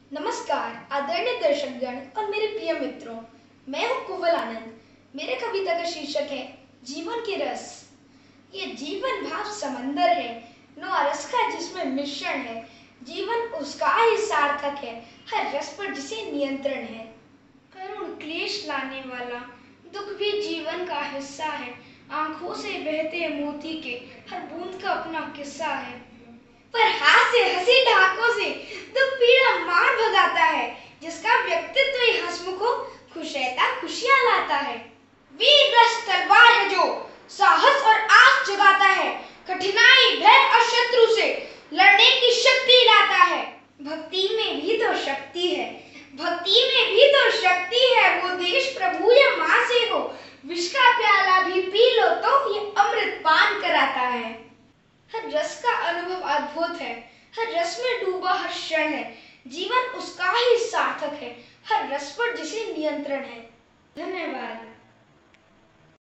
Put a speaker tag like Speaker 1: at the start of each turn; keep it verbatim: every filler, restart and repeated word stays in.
Speaker 1: नमस्कार आदरणीय दर्शकगण और मेरे प्रिय मित्रों, मैं हूँ कुवल आनंद। मेरे कविता का शीर्षक है जीवन के रस। ये जीवन भाव समंदर है, नौ रस का जिसमें मिश्रण है। जीवन उसका ही सार्थक है, हर रस पर जिसे नियंत्रण है। करुण क्लेश लाने वाला दुख भी जीवन का हिस्सा है। आंखों से बहते मोती के हर बूंद का अपना किस्सा है। पर हास्य हंसी ढाकों से दुख पीड़ा मार भगाता है। जिसका व्यक्तित्व ही हंसमुखो खुश रहता खुशियां लाता है। वीर रस तलवार है जो साहस और आस जगाता है। कठिनाई भय और शत्रु से लड़ने की शक्ति लाता है। भक्ति में भी तो शक्ति है, भक्ति में भी तो शक्ति है। वो देश प्रभु या माँ से हो, विष का प्याला भी पी लो तो ये अमृत पान कराता है। हर रस का अनुभव अद्भुत है, हर रस में डूबा हर क्षण है। जीवन उसका ही सार्थक है, हर रस पर जिसे नियंत्रण है। धन्यवाद।